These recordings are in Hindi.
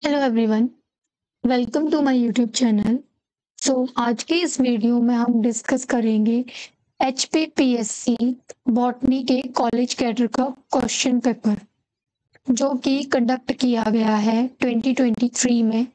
Hello everyone, welcome to my YouTube channel. आज के इस वीडियो में हम डिस्कस करेंगे एचपीपीएससी बॉटनी के कॉलेज कैडर का क्वेश्चन पेपर जो कि कंडक्ट किया गया है 2023 में।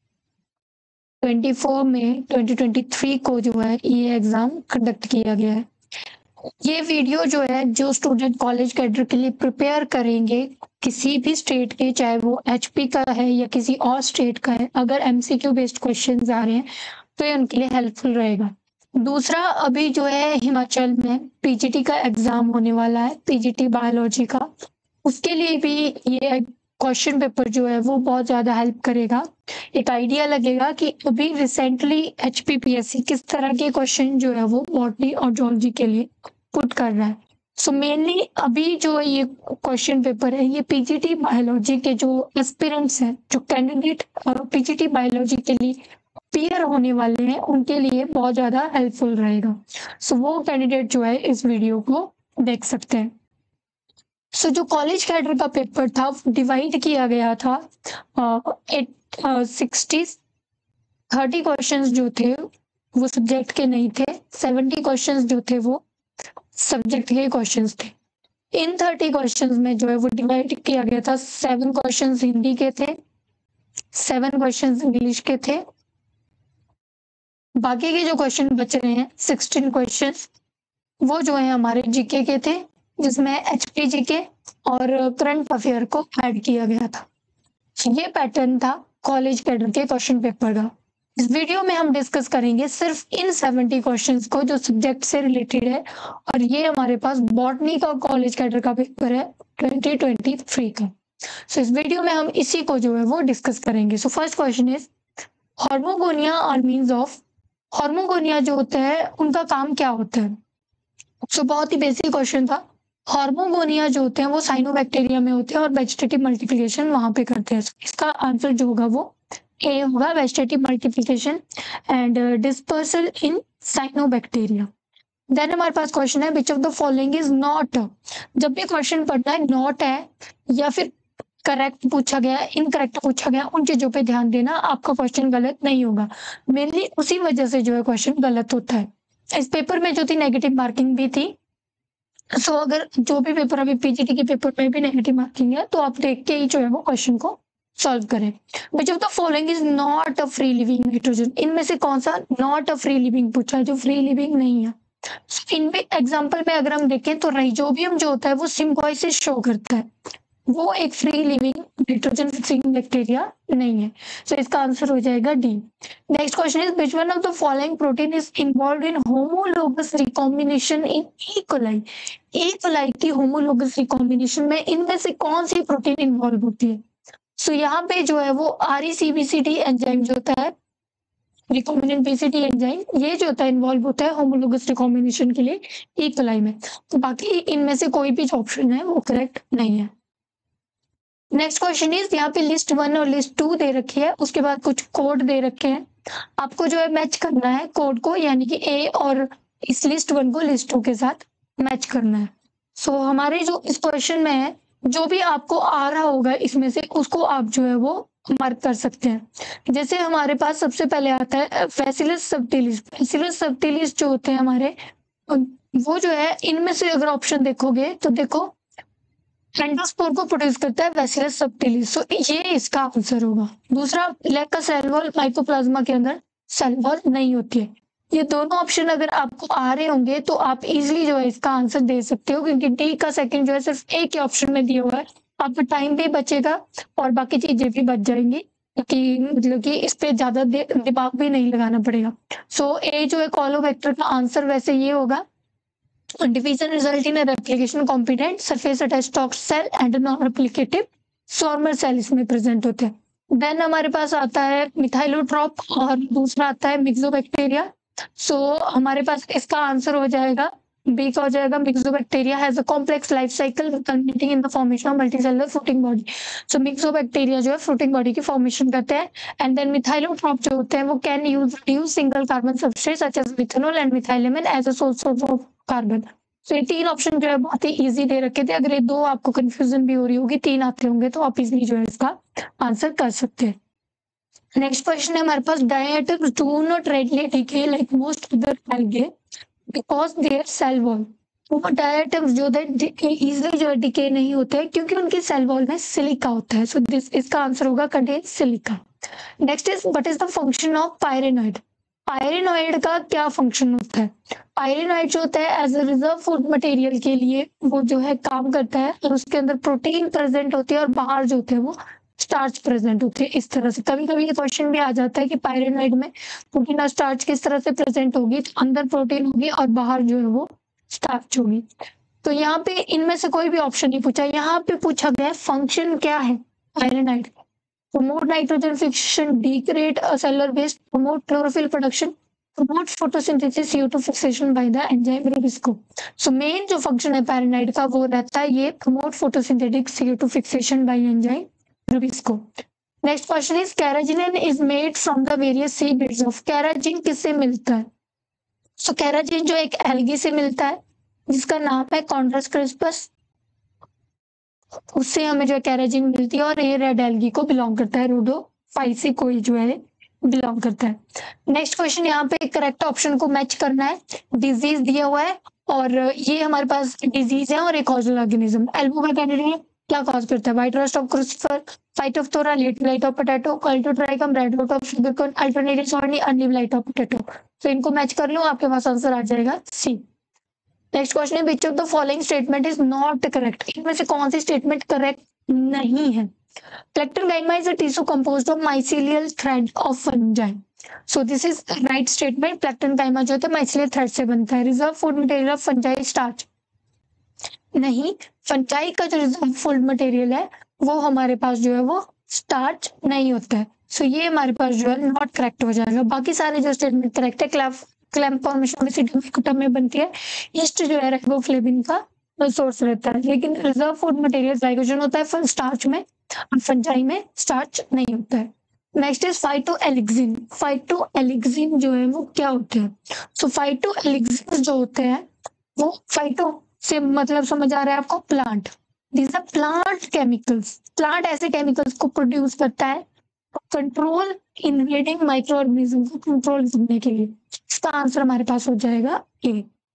24 में 2023 को जो है ये एग्जाम कंडक्ट किया गया है। ये वीडियो जो है जो स्टूडेंट कॉलेज कैडर के लिए प्रिपेयर करेंगे किसी भी स्टेट के, चाहे वो एचपी का है या किसी और स्टेट का है, अगर एमसीक्यू बेस्ड क्वेश्चंस आ रहे हैं तो ये उनके लिए हेल्पफुल रहेगा। दूसरा, अभी जो है हिमाचल में पीजीटी का एग्जाम होने वाला है, पीजीटी बायोलॉजी का। उसके लिए भी ये क्वेश्चन पेपर जो है वो बहुत ज्यादा हेल्प करेगा। एक आइडिया लगेगा कि अभी रिसेंटली एचपीपीएससी किस तरह के क्वेश्चन जो है वो बॉटनी और जूलॉजी के लिए पुट कर रहा है। मेनली अभी जो ये क्वेश्चन पेपर है ये पीजीटी बायोलॉजी के जो एस्पिरेंट्स हैं, जो कैंडिडेट पीजीटी बायोलॉजी के लिए अपीयर होने वाले हैं, उनके लिए बहुत ज्यादा हेल्पफुल रहेगा। वो कैंडिडेट जो है इस वीडियो को देख सकते हैं। जो कॉलेज कैडर का पेपर था डिवाइड किया गया था 30 क्वेश्चंस जो थे वो सब्जेक्ट के नहीं थे, 70 क्वेश्चंस जो थे वो सब्जेक्ट के क्वेश्चंस थे। इन 30 क्वेश्चंस में जो है वो डिवाइड किया गया था, 7 क्वेश्चंस हिंदी के थे, 7 क्वेश्चंस इंग्लिश के थे। बाकी के जो क्वेश्चन बच रहे हैं 16 क्वेश्चंस वो जो है हमारे जीके के थे, जिसमें एचपी जीके और करंट अफेयर को ऐड किया गया था। ये पैटर्न था कॉलेज कैडर के क्वेश्चन पेपर का। इस वीडियो में हम डिस्कस करेंगे सिर्फ इन 70 क्वेश्चंस को जो सब्जेक्ट से रिलेटेड है, और ये हमारे पास बॉटनी का कॉलेज कैडर का पेपर है 2023 का। इस वीडियो में हम इसी को जो है वो डिस्कस करेंगे। First question is hormogonia are means of. Hormogonia जो होता है उनका काम क्या होता है? बहुत ही बेसिक क्वेश्चन था। हार्मोगोनिया जो होते हैं वो साइनोबैक्टीरिया में होते हैं और वेजिटेटिव मल्टीप्लिकेशन वहां पे करते हैं। इसका आंसर जो होगा वो ए होगा, vegetative multiplication and dispersal in cyanobacteria. Then हमारे पास क्वेश्चन है which of the following is not. जब भी क्वेश्चन पढ़ना है नॉट है या फिर करेक्ट पूछा गया, इनकरेक्ट पूछा गया, उन चीजों पे ध्यान देना, आपका क्वेश्चन गलत नहीं होगा। मेनली उसी वजह से जो है क्वेश्चन गलत होता है। इस पेपर में जो थी नेगेटिव मार्किंग भी थी। अगर जो भी पेपर अभी पीजीटी के पेपर में भी नेगेटिव मार्किंग है तो आप देख के ही जो है वो क्वेश्चन को सॉल्व करें। Which of the following is not a free living nitrogen. इनमें से कौन सा नॉट अ फ्री लिविंग पूछा है, जो फ्री लिविंग नहीं है। इनमें एग्जाम्पल में अगर हम देखें तो राइजोबियम जो होता है वो सिम्बायोसिस शो करता है, वो एक free living nitrogen fixing bacteria नहीं है। इसका आंसर हो जाएगा D. Next question is which one of the following protein is involved in homologous recombination in E coli. E coli की होमोलोगस रिकॉम्बिनेशन में इनमें से कौन सी प्रोटीन इन्वॉल्व होती है? यहाँ पे जो है वो RECBCT एंजाइम जो होता है, रिकॉम्बिनेंट बीसीटी एंजाइम, ये जो होता है इन्वॉल्व होता है होमोलोगस रिकॉम्बिनेशन के लिए ई कोलाई में। तो बाकी इनमें से कोई भी ऑप्शन है वो करेक्ट नहीं है। नेक्स्ट क्वेश्चन इज यहाँ पे लिस्ट 1 और लिस्ट 2 दे रखी है, उसके बाद कुछ कोड दे रखे हैं, आपको जो है मैच करना है कोड को, यानी कि ए और इस लिस्ट 1 को लिस्ट 2 के साथ मैच करना है। हमारे जो इस क्वेश्चन में है, जो भी आपको आ रहा होगा इसमें से उसको आप जो है वो मार्क कर सकते हैं। जैसे हमारे पास सबसे पहले आता है बैसिलस सबटिलिस। बैसिलस सबटिलिस जो होते हैं हमारे, वो जो है इनमें से अगर ऑप्शन देखोगे तो देखो एंडोस्पोर को प्रोड्यूस करता है बैसिलस सबटिलिस, ये इसका आंसर होगा। दूसरा, लेग का सेल वॉल माइकोप्लाज्मा के अंदर सेल वॉल नहीं होती है। ये दोनों ऑप्शन अगर आपको आ रहे होंगे तो आप इजीली जो है इसका आंसर दे सकते हो, क्योंकि डी का सेकंड जो है सिर्फ एक ही ऑप्शन में दिया हुआ है। आपका टाइम भी बचेगा और बाकी चीजें भी बच जाएंगी, क्योंकि मतलब कि इस पे ज्यादा दिमाग भी नहीं लगाना पड़ेगा। ए जो है कोलोवेक्टर का आंसर वैसे ये होगा। Division result in replication competent surface attached stalk cell and non replicative swarmer cell इसमें प्रेजेंट होते हैं। देन हमारे पास आता है मिथाइलोट्रॉप और दूसरा आता है मिक्सोबैक्टीरिया। हमारे पास इसका आंसर हो जाएगा बी का हो जाएगा। Myxobacteria has a complex life cycle culminating in the formation of multicellular fruiting body. Myxobacteria जो है फ्रूटिंग बॉडी की फॉर्मेशन करते हैं। एंड देन मिथाइलोट्रॉप जो होते हैं वो can use single carbon substrate such as methanol and methylamine as a source of carbon. तो ये 3 ऑप्शन जो है बहुत ही ईज़ी दे रखे थे। अगर ये 2 आपको कन्फ्यूज़न भी हो रही होगी, 3 आते होंगे तो आप ईज़िली जो है इसका आंसर कर सकते हैं। नेक्स्ट क्वेश्चन है हमारे पास, diatoms do not readily decay like most other algae because their cell wall. वो डायटम्स जो है इजीली जो है डिके नहीं होते हैं क्योंकि उनकी सेल वॉल में सिलिका होता है। सो दिस इसका आंसर होगा contain silica. Next is what is the function of pyrenoid. Pyrenoid का क्या फंक्शन होता है? पायरेनॉइड जो होता है as a reserve food material के लिए वो जो है काम करता है और उसके अंदर प्रोटीन प्रेजेंट होती है और बाहर जो होते हैं वो स्टार्च प्रेजेंट होते हैं। इस तरह से कभी कभी ये क्वेश्चन भी आ जाता है कि पायरेनॉइड में प्रोटीन और स्टार्च किस तरह से प्रेजेंट होगी, तो अंदर प्रोटीन होगी और बाहर जो है वो स्टार्च होगी। तो यहाँ पे इनमें से कोई भी ऑप्शन नहीं पूछा, यहाँ पे पूछा गया फंक्शन क्या है पायरेनॉइड का। promote nitrogen fixation, degrade cellular waste, promote chlorophyll production, promote photosynthesis, CO2 fixation by the enzyme rubisco. So main जो function है पायरेनॉइड का वो रहता है ये promote photosynthetic CO2 fixation by enzyme rubisco. Next question is carrageenan is made from the various seabeds of. carrageen किससे मिलता है? So carrageen जो एक algae से मिलता है जिसका नाम है Chondrus crispus, उससे हमें जो है कैराजिन मिलती है और ये रेड एल्गी को बिलोंग करता है, रोडोफाइसी को जो है बिलोंग करता है। नेक्स्ट क्वेश्चन, यहाँ पे करेक्ट ऑप्शन को मैच करना है। डिजीज दिया हुआ है और ये हमारे पास डिजीज है और एक कॉजल ऑर्गेनिज्म। एल्बुमेकेटेरिया क्या कॉज करता है? White rust of crucifer, phytophthora, late blight of potato, colletotrichum, red rot of sugarcane, alternaria solani, early blight of potato. तो इनको मैच कर लो, आपके पास आंसर आ जाएगा सी। नेक्स्ट क्वेश्चन है which of the following statement is not correct. इनमें से कौन सी स्टेटमेंट करेक्ट नहीं है? Plectenchyma is a tissue composed of mycelial thread of fungi. So this is right statement. Plectenchyma जो होता है माइसीलियल थ्रेड से बनता है। Reserve food material of fungi starch नहीं, फंजाई का जो रिजर्व फूड मटेरियल है वो हमारे पास जो है वो स्टार्च नहीं होता है। सो ये हमारे पास जो है नॉट करेक्ट हो जाएगा। बाकी सारे जो स्टेटमेंट करेक्ट है। क्लैम्प फॉर्मेशन में बनती है। ईस्ट जो है राइबोफ्लेविन का सोर्स रहता है, लेकिन रिजर्व फूड मटेरियल ग्लाइकोजन होता है स्टार्च में और फंजाई में स्टार्च नहीं होता है। Next is फाइटोएलिक्सिन। फाइटोएलिक्सिन जो है वो क्या होते हैं? सो फाइटोएलिक्सिन जो होते हैं वो फाइटो से मतलब समझ आ रहा है आपको, plant. These are plant chemicals. Plant ऐसे केमिकल्स को प्रोड्यूस करता है कंट्रोल इन्वेडिंग माइक्रो ऑर्गेनिज्म को कंट्रोल करने के लिए। इसका आंसर हमारे पास हो जाएगा A.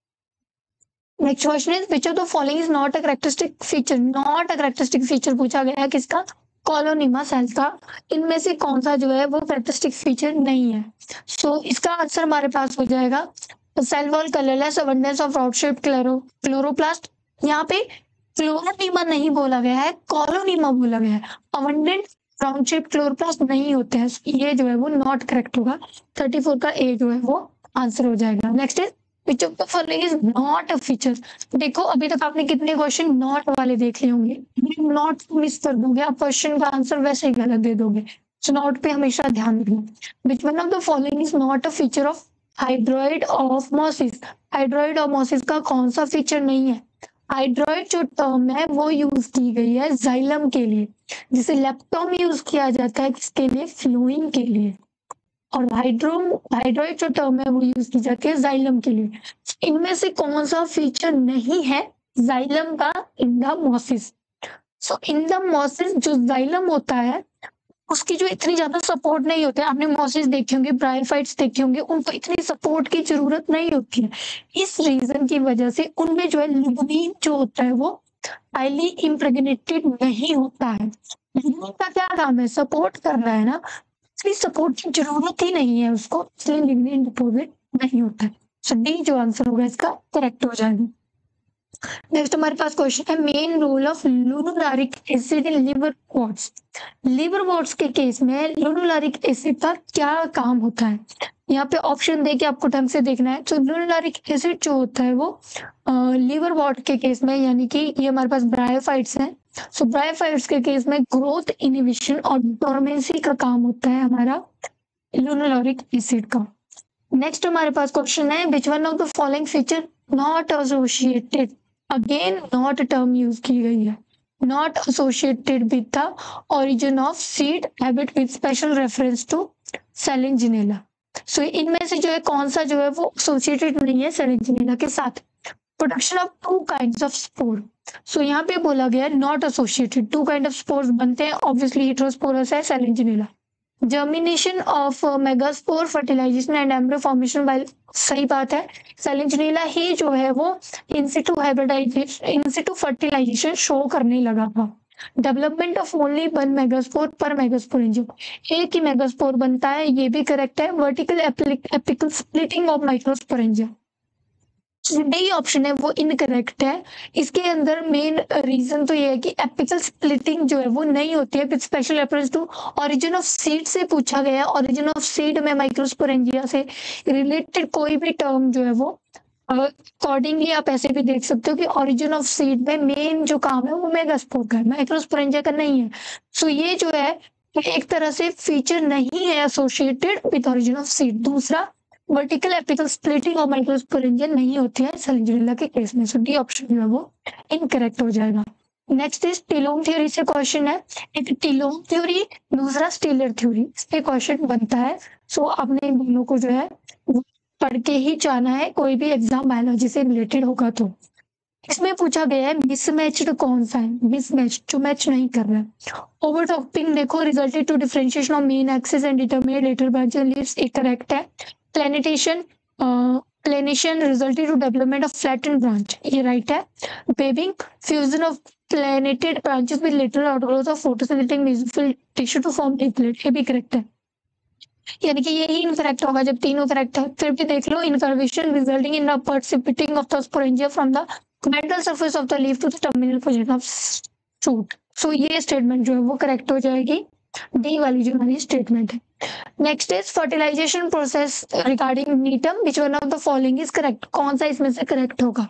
Next question is which of the following is not a characteristic feature. Not a characteristic feature पूछा गया है किसका? कॉलोनीमा सेल का। इनमें से कौन सा जो है वो कैरेक्टरिस्टिक फीचर नहीं है? सो इसका आंसर हमारे पास हो जाएगा cell wall colourless, abundance of rod shaped chloroplast. यहाँ पे क्लोरोनीमा नहीं बोला गया है, कॉलोनीमा बोला गया है। अबंडेंट राउंड शेप क्लोरोप्लास्ट नहीं होते हैं। ये जो है वो नॉट करेक्ट होगा। 34 का ए जो है वो आंसर हो जाएगा। Next is which of the following is not a feature. देखो अभी तक आपने कितने क्वेश्चन नॉट वाले देख लिए होंगे। नॉट मिस कर दोगे आप, क्वेश्चन का आंसर वैसे ही गलत दे दोगे। सो नॉट पे हमेशा ध्यान रखना। Which one of the following is not a feature of hydroid osmosis. Hydroid osmosis का कौन सा फीचर नहीं है? हाइड्रोइड जो टर्म है वो यूज की गई है जाइलम के लिए, जिसे लेप्टोम यूज किया जाता है किसके लिए? फ्लोइंग के लिए। और हाइड्रोइड जो टर्म है वो यूज की जाती है जाइलम के लिए। इनमें से कौन सा फीचर नहीं है जाइलम का? इंडामोसिस। सो इंडामोसिस जो जाइलम होता है उसकी जो इतनी ज्यादा सपोर्ट नहीं होता है। आपने मॉसिस देखे होंगे, ब्रायोफाइट्स देखे होंगे, उनको इतनी सपोर्ट की जरूरत नहीं होती है। इस रीजन की वजह से उनमें जो है लिग्निन जो होता है वो हाईली इम्प्रेग्नेटेड नहीं होता है। लिग्निन का क्या काम है? सपोर्ट करना है ना, इसलिए सपोर्ट की जरूरत ही नहीं है उसको, इसलिए लिग्निन डिपॉजिट नहीं होता है। सो डी जो आंसर होगा इसका करेक्ट हो जाएगा। नेक्स्ट हमारे पास क्वेश्चन है main role of lunularic acid in liverworts. Liverworts के केस में लुनुलारिक एसिड का क्या काम होता है? यहाँ पे ऑप्शन दे के आपको ढंग से देखना है। तो लुनुलारिक एसिड जो होता है वो लिवर वॉट के केस में, यानी कि ये हमारे पास ब्रायोफाइट्स हैं। सो ब्रायोफाइट्स के केस में ग्रोथ इनहिबिशन और डोर्मेंसी का काम होता है हमारा लुनुलारिक एसिड का। नेक्स्ट हमारे पास क्वेश्चन है which one of the following feature not associated. Again not term use की गई है। Not associated with the origin of seed habit with special reference to Selaginella. So इनमें से जो है कौन सा जो है वो एसोसिएटेड नहीं है सेलेंजिनेला के साथ? Production of two kinds of spore. So यहाँ पे बोला गया not associated, two kind of spores बनते हैं, ऑब्वियसली हेटेरोस्पोरस है, Selaginella. Germination of megaspore, fertilization and embryo formation, while सही बात है, सेलेंजिनेला ही जो है वो in situ hybridization, in situ fertilization show करने लगा था। Development of only one megaspore per megasporangium, एक ही मेगास्पोर बनता है, ये भी करेक्ट है। Vertical apical splitting of microsporangium, D option है वो इनकरेक्ट है। इसके अंदर मेन रीजन तो ये है कि एपिकल स्प्लिटिंग जो है वो नहीं होती है, with special reference to origin of seed से पूछा गया है। ओरिजिन ऑफ सीड में माइक्रोस्पोरेंजिया से रिलेटेड कोई भी टर्म जो है वो अकॉर्डिंगली आप ऐसे भी देख सकते हो कि ओरिजिन ऑफ सीड में मेन जो काम है वो मेगास्पोर का है, माइक्रोस्पोरेंजिया का नहीं है। सो ये जो है एक तरह से फीचर नहीं है associated with origin of seed. दूसरा, वर्टिकल एपिकल स्प्लिटिंग और माइक्रोस्पोरेंजिया नहीं होती है सेलेंजिनेला के केस में। सो डी ऑप्शन जो है वो इनकरेक्ट हो जाएगा। नेक्स्ट इज टीलोम थ्योरी से क्वेश्चन है, एक टीलोम थ्योरी, दूसरा स्टीलर थ्योरी, इस पे क्वेश्चन बनता है। सो आपने इन दोनों को जो है पढ़ के ही जाना है, कोई भी एग्जाम बायोलॉजी से रिलेटेड होगा तो। इसमें पूछा गया है मिसमैच्ड कौन सा है, मिसमैच जो मैच नहीं कर रहा है। ओवरटॉपिंग देखो, resulted to differentiation of main axis and determinate later branch and leaves, एक करेक्ट है। Planation, planation resulted to development of flattened branch, ये राइट है। Webbing, fusion of planated branches with lateral outgrowth of photosynthetic mesophyll tissue to form template, ये भी करेक्ट है। यानी कि यही इनकरेक्ट होगा जब तीनों करेक्ट है। फिर भी देख लो, incurvation resulting in the precipitating of the sporangia from the mental surface of the leaf to the terminal position of shoot. So ये स्टेटमेंट जो है वो करेक्ट हो जाएगी, डी वाली जो हमारी स्टेटमेंट है। Next is fertilization process regarding Gnetum, which one of the following is correct, कौन सा इसमें से करेक्ट होगा।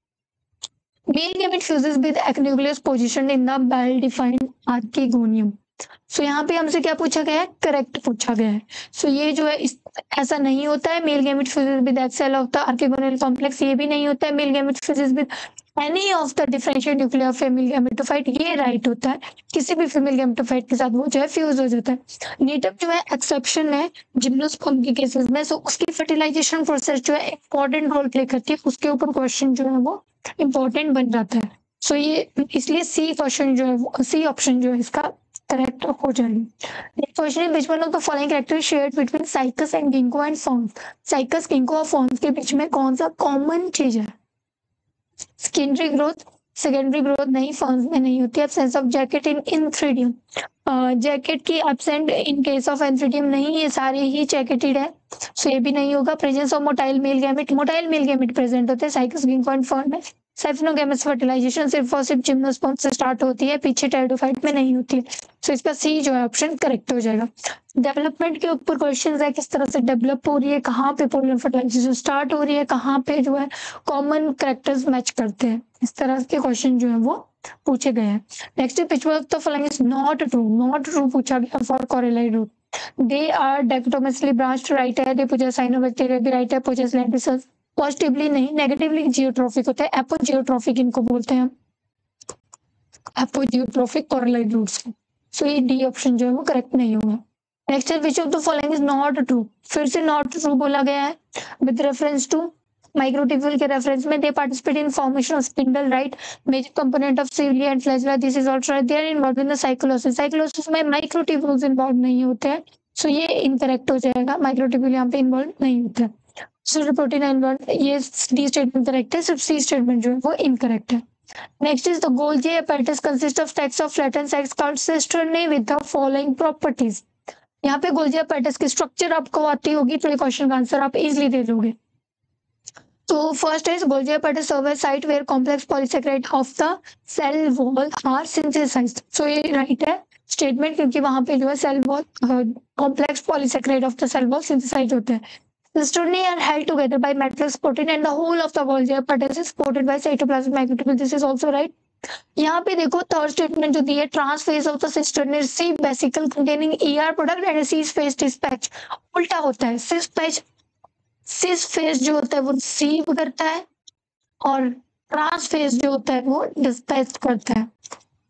Male gamete fuses with egg nucleus position in the well defined archegonium. So यहाँ पे हमसे क्या पूछा गया है, करेक्ट पूछा गया है। सो ये जो है ऐसा नहीं होता है, male gamete fuses with egg cell of the archegonial complex, ये भी नहीं होता है। Male gamete fuses with any of the differentiate nuclear of female gametophyte, ये राइट होता है, किसी भी फीमेल गैमेटोफाइट के साथ वो जो है फ्यूज हो जाता है। नीटम जो है एक्सेप्शन है जिम्नोस्पर्म के केसेस में, सो उसकी फर्टिलाइजेशन प्रोसेस जो है इंपॉर्टेंट रोल प्ले करती है, उसके ऊपर क्वेश्चन जो है वो इंपॉर्टेंट बन जाता है। सो ये इसलिए सी क्वेश्चन जो है वो, सी ऑप्शन जो है इसका करेक्ट हो जाएगी। नेक्स्ट क्वेश्चन है, which one of the following character shared between Cycas and Ginkgo and forms. Cycas, Ginkgo और फॉर्म्स के बीच में कौन सा कॉमन चीज है। सेकेंडरी ग्रोथ, सेकेंडरी ग्रोथ नहीं, फॉर्म्स में नहीं होती। Absence of jacket in antheridium, jacket की absent in case of antheridium नहीं, ये सारे ही जैकेटेड है, सो ये भी नहीं होगा। Presence of motile male gamete, motile male gamete present होते हैं साइकस, गिंको एंड फॉर्म में। साइफिनोगैमेट्स फर्टिलाइजेशन सिर्फ और सिर्फ जिम्नोस्पर्म से स्टार्ट होती है, पीछे टेरिडोफाइट में नहीं होती है। सो इसका सी जो है ऑप्शन करेक्ट हो जाएगा। डेवलपमेंट के ऊपर क्वेश्चन है, किस तरह से डेवलप हो रही है, कहाँ पे पोलर फर्टिलाइजेशन स्टार्ट हो रही है, कहाँ पे जो है कॉमन कैरेक्टर्स मैच करते हैं, इस तरह के क्वेश्चन जो है वो पूछे गए हैं। Next which one of the following is not true, not true पूछा गया for coralloid root. They are dichotomously branched, right है। दे पोजेस साइनोबैक्टीरिया, भी राइट है। पोजेस लेंटिसेल्स, पॉजिटिवली नहीं, नेगेटिवली जियोट्रॉफिक होता है। एपोजियोट्रॉफिक इनको बोलते हैं, एपोजियोट्रॉफिक कोरेलाइड रूट्स। सो ये डी ऑप्शन जो है वो करेक्ट नहीं होगा। नेक्स्ट है, which of the following is not true, फिर से नॉट ट्रू बोला गया है विद रेफरेंस टू माइक्रोट्यूब्यूल के रेफरेंस में। They participate in formation of spindle, right. Major component of cilia and flagella, this is also right. They are involved in the cyclosis, cyclosis में माइक्रोट्यूब्यूल्स इन्वॉल्व नहीं होते हैं, सो ये इनकरेक्ट हो जाएगा, माइक्रोट्यूब्यूल यहाँ पे इन्वॉल्व नहीं होता है। प्रोटीन इन्वॉल्व, ये डी स्टेटमेंट करेक्ट है, सिर्फ सी स्टेटमेंट जो है वो इनकरेक्ट है। Next is the Golgi apparatus consists of stacks of flattened sacs called cisternae with the following properties। यहाँ पे गोल्गी apparatus की स्ट्रक्चर आपको आती होगी तो ये क्वेश्चन का आंसर आप इजीली दे दोगे। तो first is Golgi apparatus serve as site where complex polysaccharide of the cell wall are synthesized। So ये राइट है स्टेटमेंट, क्योंकि वहां पे जो है cell wall complex polysaccharide of the cell wall synthesize होते हैं। Cisternae are held together by matrix protein and the whole of the Golgi apparatus is supported by cytoplasmic microtubule, this is also right। यहाँ पे देखो थर्ड स्टेटमेंट जो दी है, trans face of the cisternae receive vesicle containing ER product and cis face dispatch, उल्टा होता है। सिस फेज जो होता है वो रिसीव करता है और ट्रांसफेज जो होता है वो डिस्पैच करता है,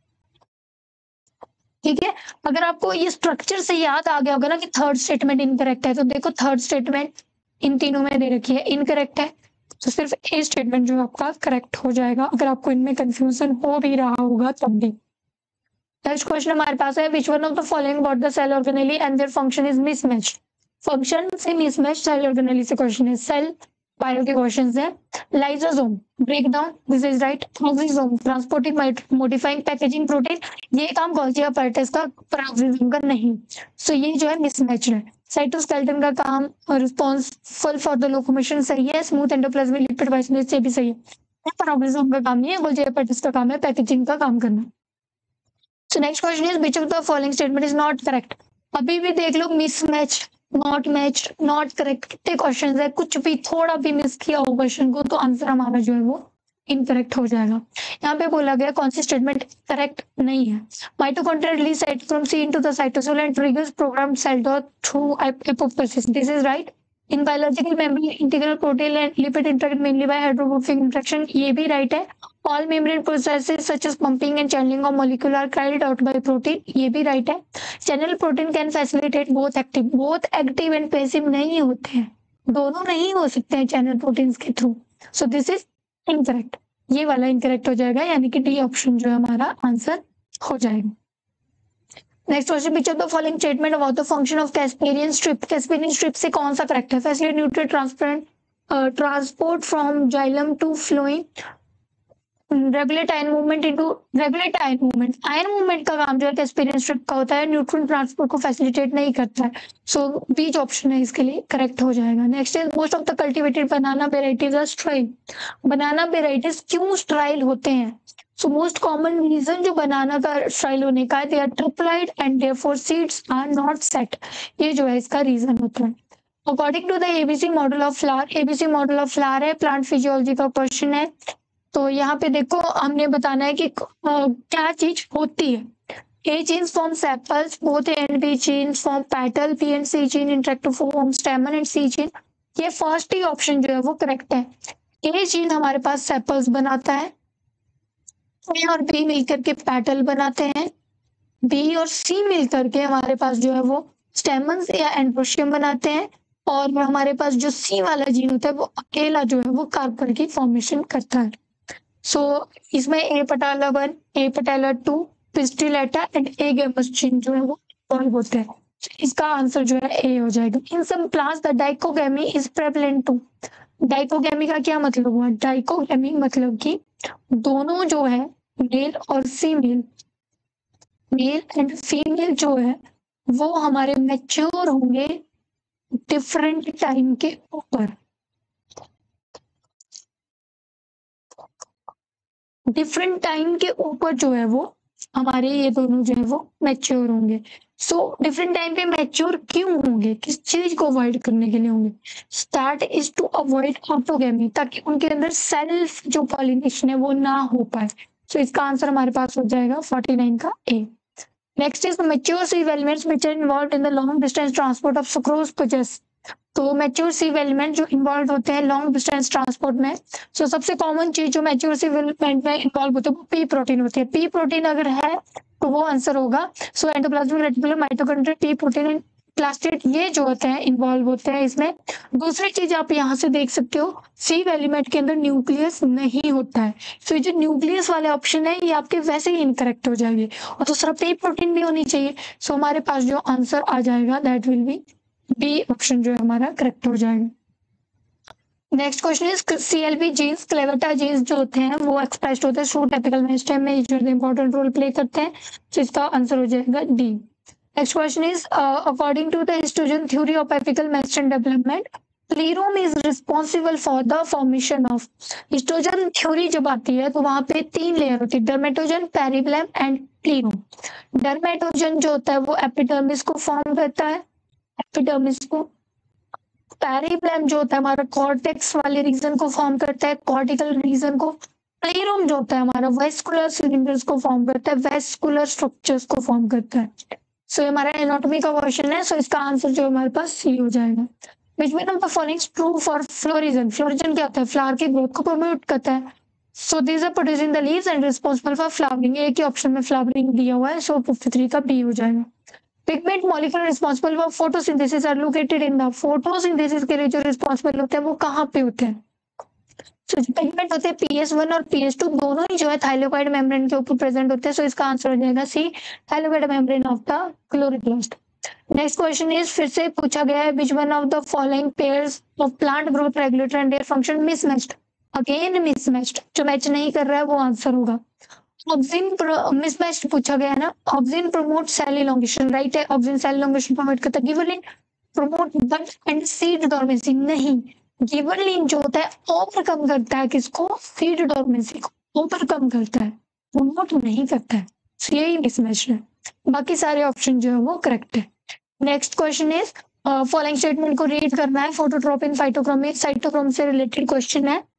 ठीक है। अगर आपको ये स्ट्रक्चर से याद आ गया होगा ना कि थर्ड स्टेटमेंट इनकरेक्ट है, तो देखो थर्ड स्टेटमेंट इन तीनों में दे रखी है, इनकरेक्ट है। तो सिर्फ ए स्टेटमेंट जो आपका करेक्ट हो जाएगा, अगर आपको इनमें कंफ्यूजन हो भी रहा होगा तब भी। नेक्स्ट क्वेश्चन हमारे पास है, which one of the following about the cell organelle and their function is mismatched. Function से मिसमैच सेल ऑर्गेनेली से क्वेश्चन है। सेल बायो के क्वेश्चंस है। Lysosome break down, this is right. Oxysome transporting modifying packaging protein, ये काम गोल्गी apparatus का, पर ऑक्सीसोम का नहीं। सो ये जो है मिसमैच है। साइटोस्केलेटन का काम रिस्पॉन्सिबल फॉर द लोकोमोशन सही है। स्मूथ एंडोप्लाज्मिक लिपिड बाइसोलेट से भी सही है, पर ऑक्सीसोम का काम नहीं है, गोल्गी apparatus का काम है पैकेजिंग का काम करना। So next question is which of the following statement is not correct. अभी भी देख लो, mismatch, not match, not correct, कितने क्वेश्चन है, कुछ भी थोड़ा भी मिस किया हो क्वेश्चन को तो आंसर हमारा जो है वो इनकरेक्ट हो जाएगा। यहाँ पे बोला गया कौन सी स्टेटमेंट करेक्ट नहीं है। Mitochondria release cytochrome C into the cytosol and triggers programmed cell death through apoptosis, this is right। In biological membrane integral protein and lipid interact mainly by hydrophobic interaction, ये भी राइट है। All membrane processes such as pumping and channeling of molecule are carried out by protein, ये भी राइट है। Channel protein can facilitate both active and passive नहीं होते हैं, दोनों नहीं हो सकते हैं चैनल प्रोटीन्स के थ्रू। सो दिस इज इनकरेक्ट, ये वाला इनकरेक्ट हो जाएगा, यानी कि डी ऑप्शन जो है हमारा आंसर हो जाएगा। Next question, which of the following statement about the function of Casparian strip. Casparian strip से कौन सा करेक्ट है। Facilitate nutrient transport from xylem to phloem, regulate ion movement into, regulate ion movement, ion movement का काम जो है कैस्पेरियन स्ट्रिप का होता है, न्यूट्रिएंट ट्रांसपोर्ट को फैसिलिटेट नहीं करता है। सो बी जो ऑप्शन है इसके लिए करेक्ट हो जाएगा। Next is most of the cultivated banana varieties are sterile. Banana varieties क्यों स्ट्राइल होते हैं। सो मोस्ट कॉमन रीजन जो बनाना का स्ट्राइल होने का है, they are triploid and therefore seeds are not set, ये जो है इसका रीजन होता है। According to the ABC model of flower, ABC model of flower है, प्लांट फिजियोलॉजी का क्वेश्चन है। तो यहाँ पे देखो हमने बताना है कि क्या चीज होती है। A genes form sepals, both A and B genes form petal, B and C gene interact to form stamen and C gene, ये फर्स्ट ही ऑप्शन जो है वो करेक्ट है। A जीन हमारे पास सेपल्स बनाता है, A और B मिलकर के पेटल बनाते हैं, B और C मिलकर के हमारे पास जो है वो स्टेमन्स या एंड्रोशियम बनाते हैं, और हमारे पास जो C वाला जीन होता है वो अकेला जो है वो कार्पल की फॉर्मेशन करता है। सो इसमें A petala 1, A petala 2, pistillata and A gamous gene जो है वो इन्वॉल्व होते हैं। इसका आंसर जो है A हो जाएगा। In some plants the dichogamy is prevalent too. Dichogamy का क्या मतलब हुआ। डाइकोगेमी मतलब कि दोनों जो है मेल और फीमेल, मेल एंड फीमेल जो है वो हमारे मैच्योर होंगे डिफरेंट टाइम के ऊपर, डिफरेंट टाइम के ऊपर जो है वो हमारे ये दोनों जो है वो मैच्योर होंगे। सो डिफरेंट टाइम पे मैच्योर क्यों होंगे, किस चीज को अवॉइड करने के लिए होंगे। Start is to avoid autogamy, ताकि उनके अंदर सेल्फ जो पॉलिनेशन है वो ना हो पाए। सो इसका आंसर हमारे पास हो जाएगा 49 का A. Next is mature sieve elements which are involved in the long distance transport of sucrose possess. तो मैच्योर सीव एलिमेंट जो इन्वॉल्व होते हैं लॉन्ग डिस्टेंस ट्रांसपोर्ट में, सो सबसे कॉमन चीज जो मैच्योर सीव एलिमेंट में इन्वॉल्व होते हैं वो पी प्रोटीन होती है। पी प्रोटीन अगर है तो वो आंसर होगा। So endoplasmic reticulum, mitochondria, P protein and plastid ये जो होते हैं इन्वॉल्व होते हैं इसमें। दूसरी चीज आप यहाँ से देख सकते हो, सीव एलिमेंट के अंदर न्यूक्लियस नहीं होता है। सो ये जो न्यूक्लियस वाले ऑप्शन है ये आपके वैसे ही इनकरेक्ट हो जाएंगे, और दूसरा पी प्रोटीन भी होनी चाहिए। सो हमारे पास जो आंसर आ जाएगा that will be B option जो है हमारा करेक्ट हो जाएगा। Next question is CLB genes, clavata genes जो होते हैं वो एक्सप्रेस्ड होते हैं शूट एपिकल मेरिस्टेम में, जो इंपॉर्टेंट रोल प्ले करते हैं। तो इसका आंसर हो जाएगा D. Next question is according to the histogen theory of apical meristem development, plerome is responsible for the formation of. Histogen theory जब आती है तो वहां पे 3 लेयर होती है, dermatogen, periblem and plerome. Dermatogen जो होता है वो एपिडर्मिस को फॉर्म करता है, एपिडर्मिस को। पेरिब्लम जो होता है हमारा कॉर्टेक्स वाले रीजन को फॉर्म करता है, कॉर्टिकल रीजन को। प्लीरोम जो होता है हमारा वेस्कुलर सिलिंडर्स को फॉर्म करता है, वेस्कुलर स्ट्रक्चर्स को फॉर्म करता है। सो ये हमारा एनाटॉमी का क्वेश्चन है। सो इसका आंसर जो हमारे पास सी हो जाएगा। Which one of the following is true for florigen. Florigen क्या होता है, फ्लावर की ग्रोथ को प्रमोट करता है। So these are producing the leaves and responsible for flowering, एक ही ऑप्शन में फ्लावरिंग दिया हुआ है। सो 53 का बी हो जाएगा। Pigment molecule responsible for photosynthesis are located in the. Photosynthesis के लिए जो रिस्पॉन्सिबल होते हैं वो कहाँ पे होते हैं, सो जो पिगमेंट होते हैं PS1 और PS2 दोनों ही जो है थाइलाकोइड मेम्ब्रेन के ऊपर प्रेजेंट होते हैं। सो इसका आंसर हो जाएगा C, thylakoid membrane of the chloroplast. Next question is फिर से पूछा गया है, which one of the following pairs of plant growth regulator and their function mismatched. Again mismatched, जो मैच नहीं कर रहा है वो आंसर होगा। ऑक्सिन मिसमैच्ड पूछा गया है ना, auxin promote cell elongation, right है, ऑक्सिन सेल इलोंगेशन प्रमोट करता है। Gibberellin promote bud and seed dormancy, नहीं, गिबरेलिन जो होता है ओवरकम करता है किसको, सीड डोर्मेंसी को ओवरकम करता है, प्रमोट नहीं करता है। So, यही मिसमैच है, बाकी सारे ऑप्शन जो है वो करेक्ट है। Next question is following statement को रीड करना है। फोटोट्रोपिन फाइटोक्रोम में साइटोक्रोम से रिलेटेड क्वेश्चन है।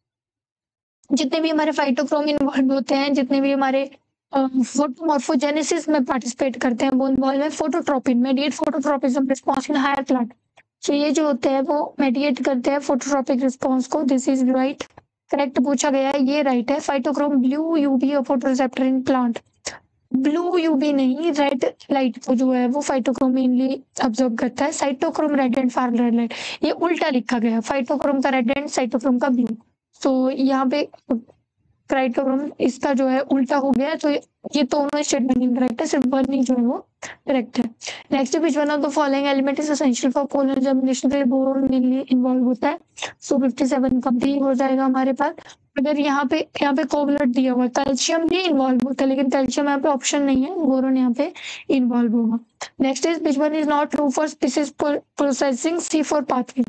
जितने भी हमारे फाइटोक्रोम इन्वॉल्व होते हैं, जितने भी हमारे फोटोमॉर्फोजेनेसिस में पार्टिसिपेट करते हैं, वो इन्वॉल्व है phototropin, mediate phototropism response in higher plant. So ये जो होते हैं वो मेडिएट करते हैं फोटोट्रोपिक रिस्पॉन्स को। दिस इज राइट, करेक्ट पूछा गया है, ये राइट है। Phytochrome blue UV photoreceptor in plant, blue UV नहीं, रेड लाइट को जो है वो फाइटोक्रोम मेनली ऑब्जर्व करता है। Cytochrome red and far red light, ये उल्टा लिखा गया है, फाइटोक्रोम का रेड एंड साइटोक्रोम का ब्लू। सो यहाँ पे फाइटोक्रोम इसका जो है उल्टा हो गया, तो ये दोनों स्टेटमेंट इनकरेक्ट है, सिर्फ वन ही जो है वो करेक्ट है। Next, which one of the following element is essential for polar germination, तो बोरोन मेनली इन्वॉल्व होता है। सो 57 कंप्लीट हो जाएगा हमारे पास। अगर यहाँ पे कोवलेट दिया हुआ है, कैल्शियम भी इन्वॉल्व होता है, लेकिन कैल्शियम यहाँ पे ऑप्शन नहीं है, बोरोन यहाँ पे इन्वॉल्व होगा। Next is which one is not true for species processing C4 pathway,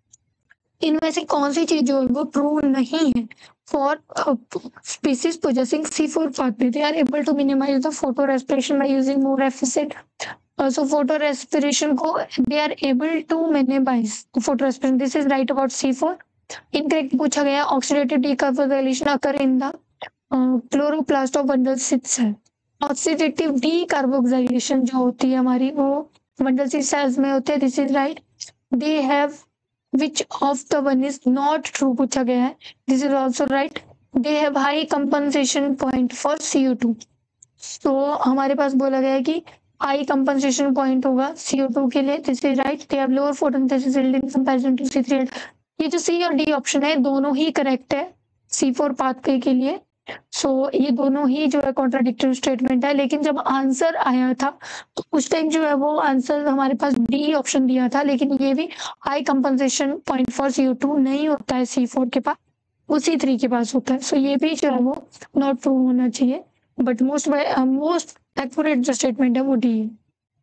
इनमें से कौन सी चीज जो है वो ट्रू नहीं है for species possessing C4 pathway? They are able to minimize the photorespiration by using more efficient. So photorespiration को they are able to minimize photorespiration. This is right about C4. Incorrect पूछा गया, oxidative decarboxylation occur in the chloroplast of bundle cells है। Oxidative decarboxylation जो होती है हमारी वो bundle cells में होते हैं। This is right. They have which of the one is not true पूछा गया है। This is also right. They have high compensation point for CO2. So हमारे पास बोला गया है कि high compensation point होगा CO2 के लिए। This is right. They have lower photosynthesis yield in comparison to C3. ये जो C और D ऑप्शन है दोनों ही करेक्ट है C4 पाथवे के लिए। सो ये दोनों ही जो है कॉन्ट्राडिक्टरी स्टेटमेंट है, लेकिन जब आंसर आया था तो उस टाइम जो है वो आंसर हमारे पास डी ऑप्शन दिया था, लेकिन ये भी high compensation point for CO2 नहीं होता है C4 के पास, वो C3 के पास होता है। सो ये भी जो है वो नॉट ट्रू होना चाहिए, बट मोस्ट एक्यूरेट जो स्टेटमेंट है वो डी है।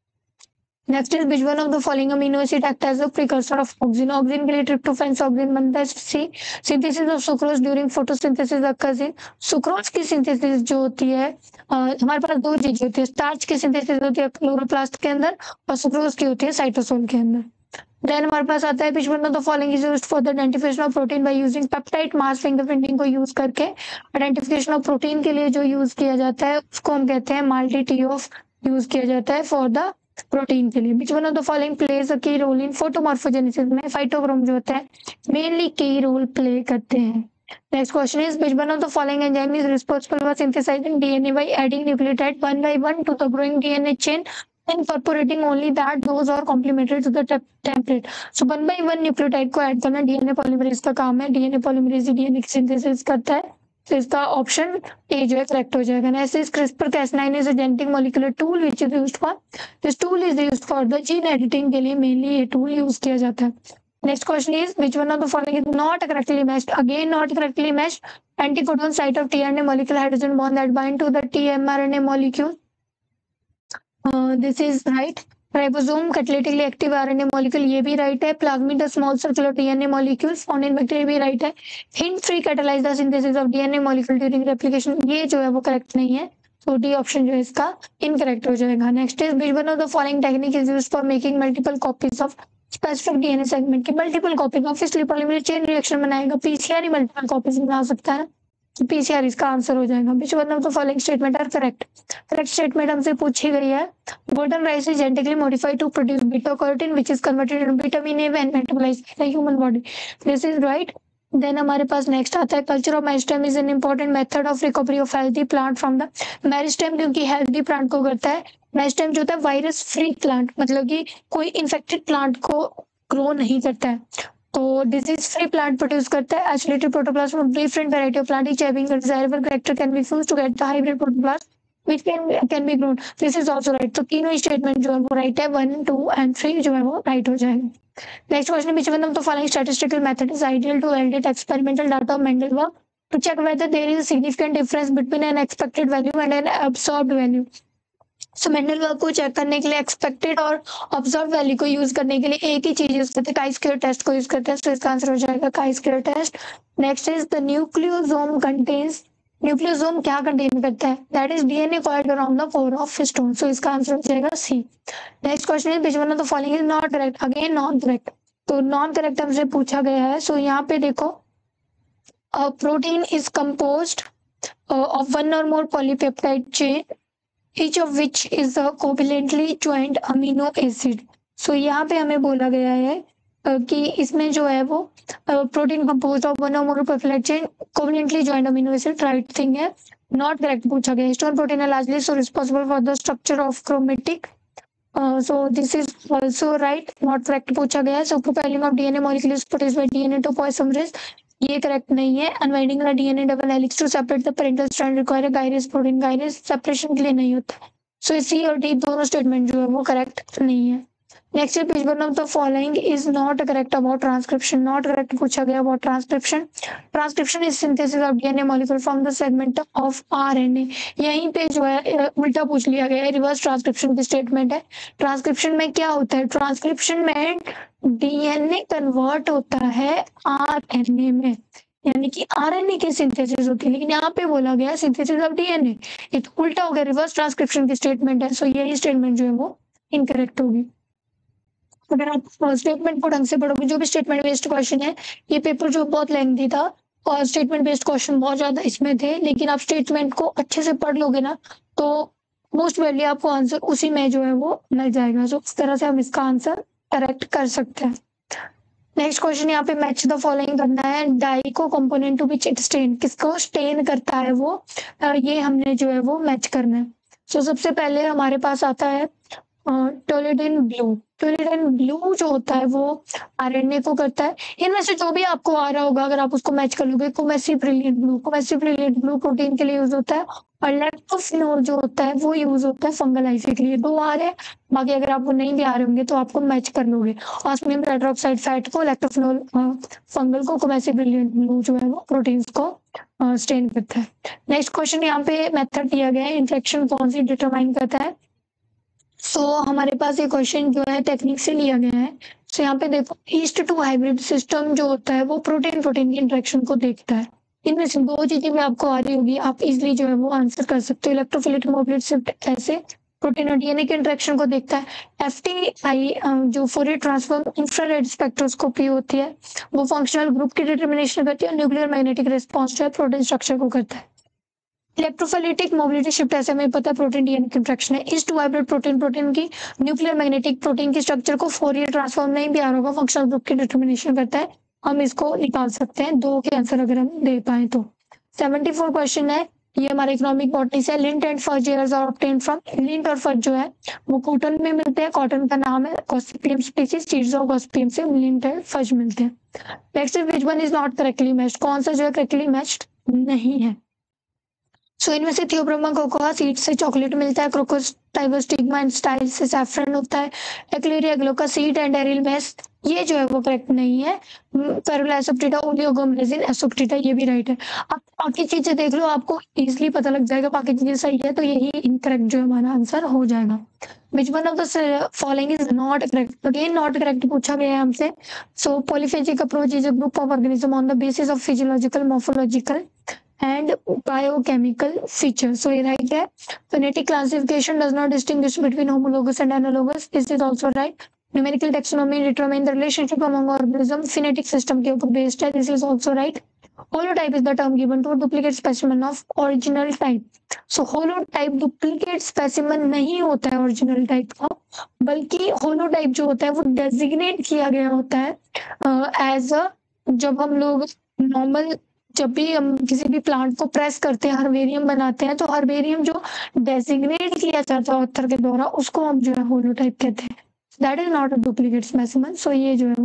Next is which one of the following amino acid act as a precursor of auxin, auxin के लिए ट्रिप्टोफैन से ऑक्सिन बनता है। C, synthesis of sucrose during photosynthesis occurs in, sucrose की सिंथेसिस जो होती है हमारे पास दो चीजें होती है, स्टार्च की सिंथेसिस होती है क्लोरोप्लास्ट के अंदर और सुक्रोज की होती है साइटोसोल के अंदर। देन हमारे पास आता है which one of the following is used for the identification of protein by using peptide mass fingerprinting को यूज करके आइडेंटिफिकेशन ऑफ प्रोटीन के लिए जो यूज किया जाता है उसको हम कहते हैं मल्टी टी ऑफ यूज किया जाता है फॉर द प्रोटीन के लिए। Which one of the following plays a key role in photomorphogenesis में फाइटोक्रोम जो होता है मेनली की रोल प्ले करते हैं। Next question is which one of the following enzyme is responsible for synthesizing DNA by adding nucleotide one by one to the growing DNA chain incorporating only that those are complementary to the template. So 1 by 1 nucleotide को ऐड करना डीएनए पॉलीमरेज का काम है, डीएनए पॉलीमरेज डीएनए की सिंथेसिस करता है। तो इसका ऑप्शन ए जो है करेक्ट हो जाएगा। Next is CRISPR-Cas9 is a genetic molecular tool which is used for, this tool is used for the gene editing के लिए मेनली ये टूल यूज किया जाता है। Next question is which one of the following is not correctly matched, again not correctly matched. Anticodon site of tRNA molecule hydrogen bond that bind to the tmRNA molecule, this is right. Ribosome catalytically active RNA molecule, ये भी राइट है। Plasmid small circular DNA molecule found in bacteria, भी राइट है। Hint free catalyse the synthesis of DNA molecule during replication, ये जो है वो करेक्ट नहीं है, तो डी ऑप्शन जो है इसका इनकरेक्ट हो जाएगा। Next is which one of the following technique is used for making multiple copies of specific DNA segment की multiple copies, obviously polymerase chain reaction बनाएगा, पीसीआर ही मल्टीपल कॉपीज बना सकता है, पीसीआर इसका आंसर हो जाएगा। Which one of the following statement are correct, correct statement हमसे पूछी गई है। Golden rice is genetically modified to produce beta carotene which is converted into vitamin A when metabolised by the human body, this is right. Then हमारे पास नेक्स्ट आता है culture of meristem is an important method of recovery of healthy plant from the meristem, क्योंकि हेल्दी प्लांट को करता है। मेरिस्टेम जो होता है वायरस फ्री प्लांट, मतलब कि कोई इन्फेक्टेड प्लांट को ग्रो नहीं करता है। तो डिजीज फ्री प्लांट प्रोड्यूस करता है isolated protoplasm from different variety of plant each having a desirable character can be fused to get the hybrid protoplasm which can be grown. This is also right. तो तीनों स्टेटमेंट जो है वो राइट है, 1, 2 एंड 3 जो है वो राइट हो जाएगा. Next question, which one of the following statistical method is ideal to validate experimental data of Mendel work to check whether there is a significant difference between an expected value and an observed value. So Mendel work को चेक करने के लिए एक्सपेक्टेड और ऑब्जर्व वैल्यू को यूज करने के लिए एक ही चीज यूज करते हैं, काई स्क्वायर टेस्ट को यूज करते हैं. सो इसका आंसर हो जाएगा chi square test. Next is the nucleosome contains. Nucleosome क्या कंटेन करता है? That is DNA coiled around the core of histone. So इसका आंसर हो जाएगा C. Next question is which one of the following is not correct? Again non correct. तो नॉन करेक्ट हमसे पूछा गया है. सो यहाँ पे देखो, protein is composed of one or more polypeptide chain each of which is a covalently joined amino acid. So यहाँ पे हमें बोला गया है कि इसमें जो है वो प्रोटीन कंपोज ऑफ वन और more peptide chain covalently joined amino acid. Right thing है. नॉट करेक्ट पूछा गया. हिस्टोन प्रोटीन है largely so responsible for the structure of chromatic. So this is also right. Not correct पूछा गया है. So profiling of DNA molecule is produced by DNA topoisomerase. ये करेक्ट नहीं है. Unwinding the DNA double helix to separate the parental strand require gyrase protein. Gyrase separation के लिए नहीं होता. सो सी और डी दोनों स्टेटमेंट जो है वो करेक्ट नहीं है. नेक्स्ट है which one of the following is not correct about transcription. Not correct पूछा गया about transcription. Transcription is synthesis of DNA molecule from the segment of RNA. यहीं पे जो है उल्टा पूछ लिया गया है. रिवर्स ट्रांसक्रिप्शन की स्टेटमेंट है. ट्रांसक्रिप्शन में क्या होता है? ट्रांसक्रिप्शन में डीएनए कन्वर्ट होता है आरएनए में, यानी कि आरएनए की सिंथेसिस होती है. लेकिन यहाँ पे बोला गया सिंथेसिस ऑफ डीएनए. ये तो उल्टा हो गया. रिवर्स ट्रांसक्रिप्शन की स्टेटमेंट है. सो यही स्टेटमेंट जो है वो इनकरेक्ट होगी. अगर आप स्टेटमेंट को ढंग से पढ़ोगे, जो भी स्टेटमेंट बेस्ड क्वेश्चन है, ये पेपर जो बहुत लेंथी था और स्टेटमेंट बेस्ड क्वेश्चन बहुत ज्यादा इसमें थे, लेकिन आप स्टेटमेंट को अच्छे से पढ़ लोगे ना तो मोस्ट वेली आपको आंसर उसी में जो है वो मिल जाएगा. सो इस तरह से हम इसका आंसर करेक्ट कर सकते हैं. नेक्स्ट क्वेश्चन यहाँ पे मैच द फॉलोइंग करना है. डाई को component to which it stain. किसको स्टेन करता है वो, ये हमने जो है वो मैच करना है. सो सबसे पहले हमारे पास आता है टोलिडन ब्लू. टोलिडन ब्लू जो होता है वो आरएनए को करता है. इनमें से जो भी आपको आ रहा होगा अगर आप उसको मैच कर लोगे. Coomassie brilliant blue. Coomassie brilliant blue protein के लिए यूज होता है और लैक्टोफिनोल जो होता है वो यूज होता है फंगलाइसिस के लिए. दो आ रहे हैं, बाकी अगर आपको नहीं भी आ रहे होंगे तो आपको मैच कर लोगे. ऑस्मियम हाइड्रोक्साइड फैट को, लैक्टोफिनोल फंगल को, कोमेसी ब्रिलियंट ब्लू जो है वो प्रोटीन्स को स्टेन करता है. नेक्स्ट क्वेश्चन यहाँ पे मेथड दिया गया है. इंटरेक्शन कौन सी डिटरमाइन करता है? सो हमारे पास ये क्वेश्चन जो है टेक्निक से लिया गया है. सो यहाँ पे देखो, ईस्ट टू हाइब्रिड सिस्टम जो होता है वो प्रोटीन प्रोटीन की इंटरेक्शन को देखता है. इनमें से दो चीजें भी आपको आ रही होगी, आप इजिली जो है वो आंसर कर सकते हो. इलेक्ट्रोफिलिक मोबिलिटी शिफ्ट ऐसे प्रोटीन और डीएनए की इंटरेक्शन को देखता है. एफटीआई जो फोरियर ट्रांसफॉर्म इंफ्रारेड स्पेक्ट्रोस्कोपी होती है वो फंक्शनल ग्रुप की डिटर्मिनेशन करती है. न्यूक्लियर मैग्नेटिक रिस्पॉन्स जो है प्रोटीन स्ट्रक्चर को करता है. इलेक्ट्रोफिलिटिक मोबिलिटी शिफ्ट ऐसे हमें पता है प्रोटीन डीएनए की इंटरेक्शन है. Yeast two hybrid protein protein की न्यूक्लियर मैग्नेटिक प्रोटीन की स्ट्रक्चर को फोरियर ट्रांसफॉर्म नहीं भी आ रहा होगा, फंक्शनल ग्रुप की डिटर्मिनेशन करता है. हम इसको निकाल सकते हैं. दो के आंसर अगर हम दे पाए तो. 74 क्वेश्चन है. ये हमारे इकोनॉमिक बॉटनी से. Lint and fuzz hairs are obtained from. Lint और फज जो है वो कॉटन में मिलते हैं. कॉटन का नाम है gossypium species. Seeds of gossypium से लिंट एंड फज मिलते हैं. Next which one is not correctly matched. कौन सा जो है करेक्टली मैच्ड नहीं है? सो इनमें से थियोब्रोमा कोकोआ सीड से चॉकलेट मिलता है. क्रोकोस टाइबोस्टिग्मा एंड स्टाइल से सैफरन होता है. एक्लेरिया ग्लोका सीड एंड एरिल मेस ये जो है वो करेक्ट नहीं है. पेरुला एसोप्टिटा, ओलियोगम रेजिन एसोप्टिटा ये भी राइट है. आप बाकी चीजें देख लो, आपको इजीली पता लग जाएगा बाकी चीजें सही है तो यही इनकरेक्ट जो हमारा आंसर हो जाएगा. Which one of the following is not correct. Again not correct पूछा गया है हमसे. So polyphasic approach is a group of organism on the basis of physiological, morphological and biochemical features. So right है. Phonetic classification does not distinguish between homologous and analogous. This is also right. Numerical taxonomy determine the relationship among organism. Phonetic system के ऊपर based है. This is also right. Holotype is the term given to a duplicate specimen of original type. So holotype duplicate specimen नहीं होता है original type का, बल्कि holotype जो होता है वो designate किया गया होता है as a, जब हम लोग normal जब भी हम किसी भी प्लांट को प्रेस करते हैं, हर्बेरियम बनाते हैं, तो हर्बेरियम जो डेजिग्नेट किया जाता है ऑथर के द्वारा उसको हम जो है होलोटाइप कहते हैं. That is not a duplicate specimen. So ये जो है वो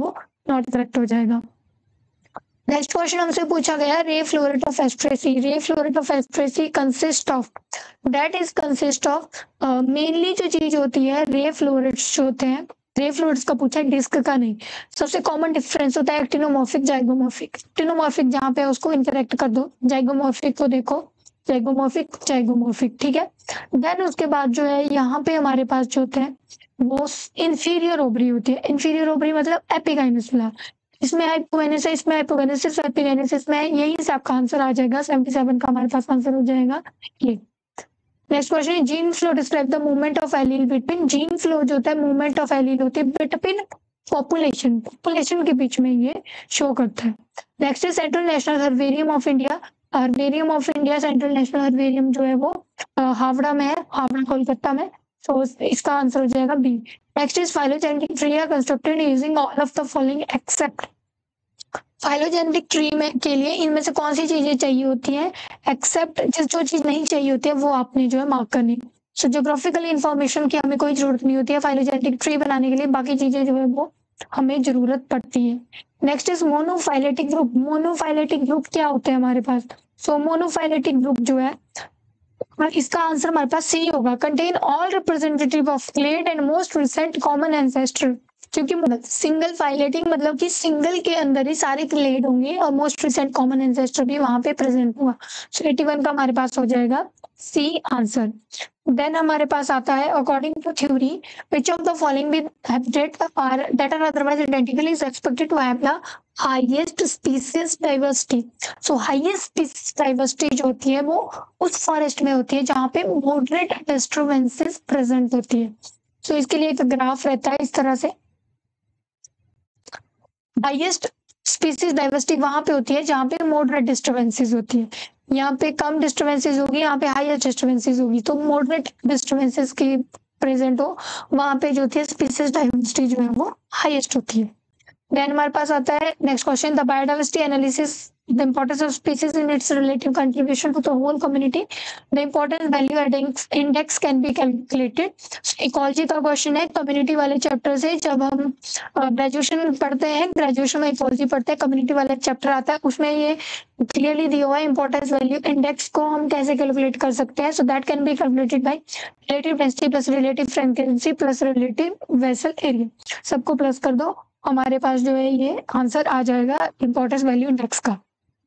नॉट करेक्ट हो जाएगा। नेक्स्ट क्वेश्चन हमसे पूछा गया रे floret of asteraceae. Ray floret of asteraceae consist of, that is consist of, mainly जो चीज होती है रे फ्लोरेट्स जो होते हैं, रे फ्लोरेट्स का पूछा है, डिस्क का नहीं। सबसे कॉमन डिफरेंस होता है एक्टिनोमॉर्फिक जाइगोमॉर्फिक। एक्टिनोमॉर्फिक जहाँ पे उसको इनकरेक्ट कर दो, जाइगोमॉर्फिक को देखो, जाइगोमॉर्फिक जाइगोमॉर्फिक, ठीक है। देन उसके बाद जो है यहाँ पे हमारे पास जो होते हैं वो इंफीरियर ओवरी होती है। इंफीरियर ओवरी मतलब एपिगाइनस फ्लावर, इसमें हाइपोगेनेसिस, इसमें हाइपोगेनेसिस, एपिगेनेसिस में, यही से आपका आंसर आ जाएगा। 77 का हमारे पास आंसर हो जाएगा ये। नेक्स्ट क्वेश्चन है gene flow describe the movement of allele between. Gene flow जो होता है मूवमेंट ऑफ एलील होती है बिटवीन पॉपुलेशन, पॉपुलेशन के बीच में ये शो करता है। नेक्स्ट है central national herbarium of India. Herbarium of India, central national herbarium जो है वो हावड़ा में है, हावड़ा कोलकाता में। तो इसका आंसर हो जाएगा B. Next is phylogenetic tree are constructed using all of the following except. Phylogenetic tree में के लिए इनमें से कौन सी चीजें चाहिए होती हैं, एक्सेप्ट जिस जो चीज नहीं चाहिए होती है वो आपने जो है मार्क करनी। सो ज्योग्राफिकल इंफॉर्मेशन की हमें कोई जरूरत नहीं होती है फाइलोजेनेटिक ट्री बनाने के लिए, बाकी चीजें जो है वो हमें जरूरत पड़ती है। Next is monophyletic group. Monophyletic group क्या होते हैं हमारे पास? सो मोनोफाइलेटिक ग्रुप जो है इसका आंसर हमारे पास सी होगा। Contain all representative of clade and most recent common ancestor. क्योंकि सिंगल फाइलेटिंग मतलब कि सिंगल के अंदर ही सारे क्लेड होंगे और मोस्ट रिसेंट कॉमन एंसेस्टर भी वहां पे प्रेजेंट हुआ। सो 81 का हमारे पास हो जाएगा सी आंसर। देन हमारे पास आता है according to theory which of the following with habitat are that are otherwise identical is expected to have the highest species diversity. So highest species diversity जो होती है वो उस फॉरेस्ट में होती है जहाँ पे मॉडरेट डिस्टर्बेंसेस प्रेजेंट होती है। सो इसके लिए एक ग्राफ रहता है इस तरह से, हाईएस्ट स्पीसीज डाइवर्सिटी वहां पे होती है जहाँ पे मॉडरेट डिस्टर्बेंसेस होती है। यहाँ पे कम डिस्टर्बेंसेस होगी, यहाँ पे हाईएस्ट डिस्टर्बेंसेस होगी। तो मॉडरेट डिस्टर्बेंसेस की प्रेजेंट हो वहां पे जो होती है स्पीसीज डाइवर्सिटी जो है वो हाईएस्ट होती है। देन हमारे पास आता है next question the biodiversity analysis the importance of species in its relative contribution to the whole community. The important value index can be calculated. Ecology का क्वेश्चन है, कम्युनिटी वाले चैप्टर से जब हम ग्रेजुएशन पढ़ते हैं, ग्रेजुएशन में इकोलॉजी पढ़ते हैं, कम्युनिटी वाला चैप्टर आता है, उसमें ये क्लियरली दिया हुआ है इंपॉर्टेंस वैल्यू इंडेक्स को हम कैसे कैलकुलेट कर सकते हैं। So that can be calculated by relative density plus relative frequency plus relative vessel area. सबको प्लस कर दो, हमारे पास जो है ये आंसर आ जाएगा इंपॉर्टेंस वैल्यू इंडेक्स का।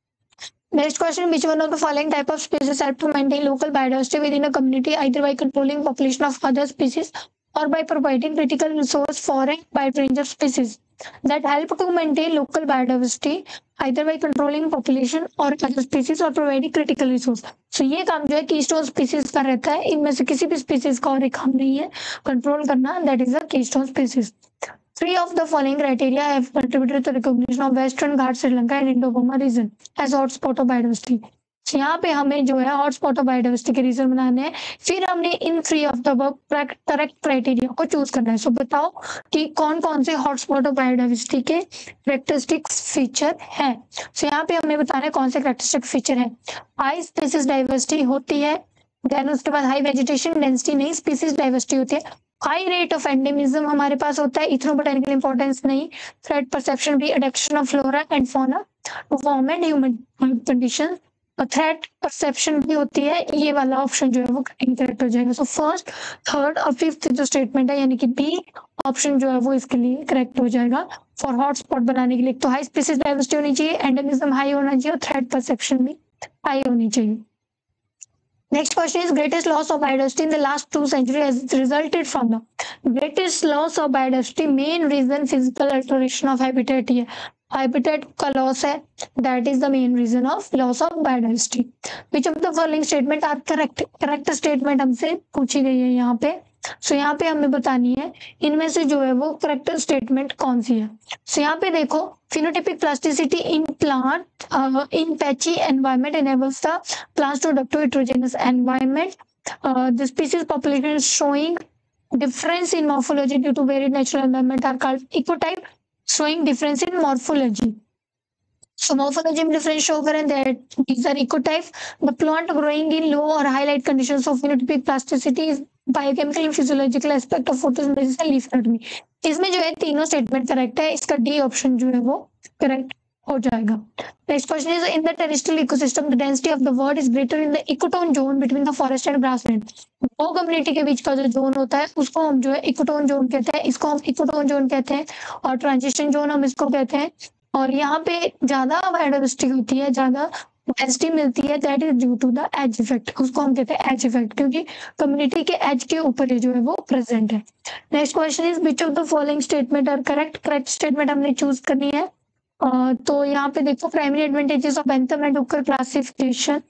Next question, which one of the following type of species help to maintain local biodiversity within a community either by controlling population of other species or by providing critical resource for a wide range of species that help to maintain local biodiversity either by controlling population or other species or providing critical resource. So ये काम जो है कीस्टोन स्पीसीज का रहता है, इनमें से किसी भी स्पीसीज का और एक काम नहीं है कंट्रोल करना, that is a keystone species. Three of the following criteria have contributed to recognition of Western Ghats, Sri Lanka and Indo-Burma region as hotspot of biodiversity. यहाँ पे हमें जो है हॉटस्पॉट ऑफ बायोडाइवर्सिटी के रीजन बनाने हैं, फिर हमने इन three of the correct criteria को चूज करना है। सो बताओ कि कौन कौन से हॉटस्पॉट ऑफ बायोडाइवर्सिटी के करेक्टरिस्टिक्स फीचर हैं। सो यहाँ पे हमें बताना है कौन से करेक्टरिस्टिक फीचर है। हाई स्पीसीज डाइवर्सिटी होती है, देन उसके बाद हाई वेजिटेशन डेंसिटी नहीं, स्पीसीज डाइवर्सिटी होती है। हाई रेट ऑफ एंडेमिज्म हमारे पास होता है, इथनोबोटैनिकल इंपॉर्टेंस नहीं, थ्रेट परसेप्शन भी, adaptation of flora and fauna to warm and human condition, threat perception भी होती है। ये वाला ऑप्शन जो है वो इनकरेक्ट हो जाएगा। सो फर्स्ट, थर्ड और फिफ्थ जो स्टेटमेंट है यानी कि बी ऑप्शन जो है वो इसके लिए करेक्ट हो जाएगा फॉर हॉटस्पॉट बनाने के लिए। तो हाई स्पीसीज डाइवर्सिटी होनी चाहिए, एंडेमिज्म हाई होना चाहिए और थ्रेट परसेप्शन भी हाई होनी चाहिए। Next question is greatest loss of biodiversity in the last 2 centuries has resulted from the greatest loss of biodiversity main reason physical alteration of habitat है, habitat का loss है, that is the main reason of loss of biodiversity. Which of the following statement are correct? Correct statement हमसे पूछी गई है यहाँ पे। सो यहाँ पे हमें बतानी है इनमें से जो है वो करेक्ट स्टेटमेंट कौन सी है। सो यहाँ पे देखो phenotypic plasticity in plant in patchy environment enables the plants to adapt to heterogeneous environment. The species population is showing difference in morphology due to varied natural environment are called ecotype, showing difference in morphology. So morphology में difference show करें that these are ecotype. The plant growing in low or high light conditions of phenotypic plasticity is biochemical and physiological aspect of photosynthesis and leaf anatomy. इसमें जो है तीनों स्टेटमेंट करेक्ट है, इसका डी ऑप्शन जो है वो करेक्ट हो जाएगा। Next question is in the terrestrial ecosystem the density of the bird is greater in the ecotone zone between the forest and grassland. दो कम्युनिटी के बीच का जो जोन होता है उसको हम जो है इकोटोन जोन कहते हैं, इसको हम इकोटोन जोन कहते हैं, और ट्रांजिशन जोन हम इसको कहते हैं। और यहाँ पे ज्यादा बायोडाइवर्सिटी होती है, ज्यादा डेंसिटी मिलती है, that is due to the edge effect, उसको हम कहते हैं एज इफेक्ट, क्योंकि कम्युनिटी के एज के ऊपर ये जो है वो प्रेजेंट है। Next question is which of the following statement are correct. Correct statement हमने चूज करनी है। तो यहाँ पे देखो primary advantages of Bentham and Hooker classification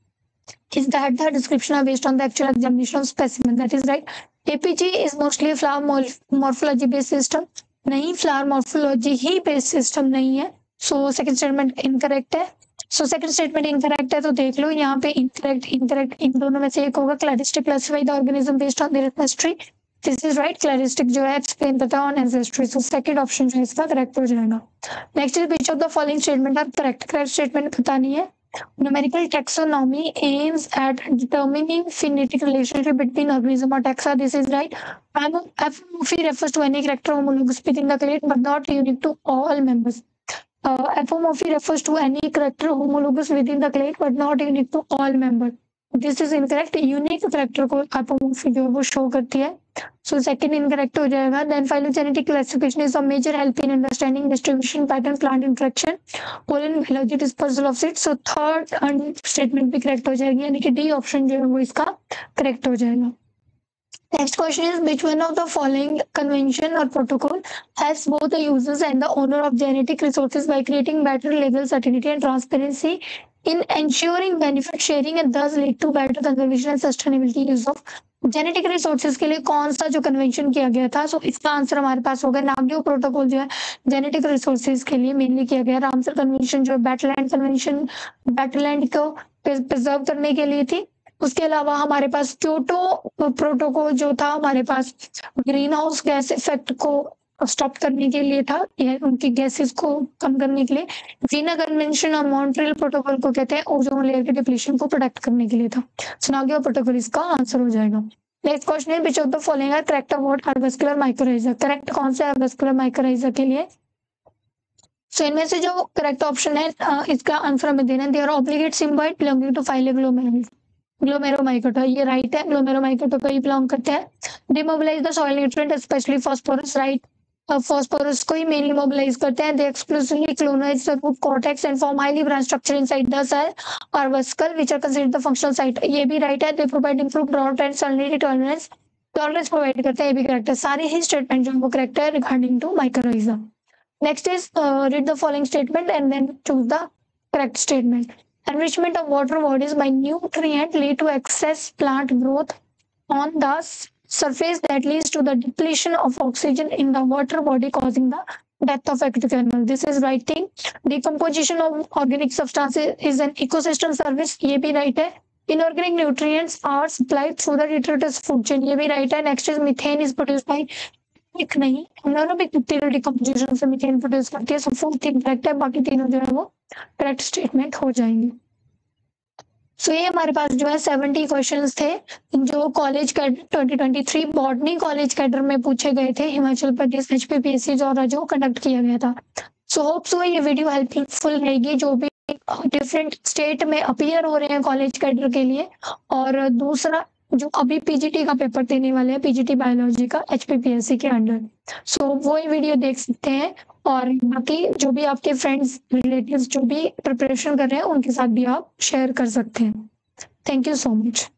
is that the description are based on the actual examination of specimen, that is right. APG is mostly a flower morphology based system, नहीं flower morphology ही based system नहीं है, so second statement incorrect है। so second statement incorrect है, तो देख लो यहाँ पे incorrect इन दोनों में से एक होगा। claristic classify the organism based on their ancestry, this is right। claristic जो है explain करता है on ancestry, so second option जो है इसका correct हो जाएगा। next is which of the following statement are correct। correct statement बतानी है। Numerical taxonomy aims at determining phenetic relationship between organism or taxa, this is right। Apomorphy refers to any character homologous within the clade but not unique to all members। Apomorphy refers to any character homologous within the clade but not unique to all members, this is incorrect। Unique character को apomorphy जो है वो शो करती है, so second incorrect हो जाएगा। then phylogenetic classification is a major help in understanding distribution pattern, plant interaction, pollen biology, dispersal of seeds, so third statement भी correct हो जाएगी, यानी कि डी ऑप्शन जो है वो इसका correct हो जाएगा। Next question is which one of the following convention or protocol has both the users and the owner of genetic resources by creating better legal certainty and transparency in ensuring benefit sharing and thus lead to better conservation and sustainability use of genetic resources के लिए कौन सा जो कन्वेंशन किया गया था। सो इसका आंसर हमारे पास होगा नागियो प्रोटोकॉल जो है जेनेटिक रिसोर्सेज के लिए मेनली किया गया। रामसर कन्वेंशन जो बैटलैंड कन्वेंशन बैटलैंड को प्रिजर्व करने के लिए थी। उसके अलावा हमारे पास क्योटो प्रोटोकॉल जो था हमारे पास ग्रीन हाउस गैस इफेक्ट को स्टॉप करने के लिए था, यह उनकी गैसेस को कम करने के लिए। वीना कन्वेंशन और मॉन्ट्रियल प्रोटोकॉल को कहते हैं ओजोन लेयर के डिप्लीशन को प्रोटेक्ट करने के लिए था। नागियो प्रोटोकॉल इसका आंसर हो जाएगा। नेक्स्ट क्वेश्चन है which of the following are correct about arbuscular mycorrhiza. Correct कौन सा है हार्वेस्कुलर माइक्रोराइजा के लिए। सो इनमें से जो करेक्ट ऑप्शन है इसका आंसर हमें देना है। They are obligate symbiote belonging to phylum Glomeromycota, ये राइट है, ग्लोमेरोमाइकोटा को ही बिलोंग करते हैं। They mobilize the soil nutrient specially phosphorus, right, phosphorus को ही मेनली मोबिलाइज करते हैं। They exclusively colonize the root cortex and form highly branch structure inside the cell और vesicle which are considered the functional site, ये भी राइट है। They provide improved drought and salinity tolerance provide करते हैं, ये भी करेक्ट है। सारे ही स्टेटमेंट जो वो करेक्ट है regarding to mycorrhiza. Next is read the following statement and then choose the correct statement. Enrichment of water bodies by nutrient lead to excess plant growth on the surface that leads to the depletion of oxygen in the water body causing the death of aquatic animal, this is right thing। Decomposition of organic substances is an ecosystem service, ये भी right है। Inorganic nutrients are supplied through the detritus food chain, ये भी right है। Next is methane is produced by एक नहीं anaerobic bacterial decomposition से मीथेन प्रोड्यूस करती है, सो फोर्थ थिंग करेक्ट है, बाकी तीनों जो है वो करेक्ट स्टेटमेंट हो जाएंगे। सो ये हमारे पास जो है 70 क्वेश्चंस थे जो college cadre 2023 botany college cadre में पूछे गए थे हिमाचल प्रदेश HPPSC द्वारा जो कंडक्ट किया गया था। सो होप सो ये वीडियो हेल्पफुल रहेगी जो भी डिफरेंट स्टेट में अपीयर हो रहे हैं कॉलेज कैडर के लिए, और दूसरा जो अभी पीजीटी का पेपर देने वाले हैं पीजीटी बायोलॉजी का HPPSC के अंडर, सो वो ये वीडियो देख सकते हैं। और बाकी जो भी आपके फ्रेंड्स रिलेटिव्स जो भी प्रिपरेशन कर रहे हैं उनके साथ भी आप शेयर कर सकते हैं। Thank you so much.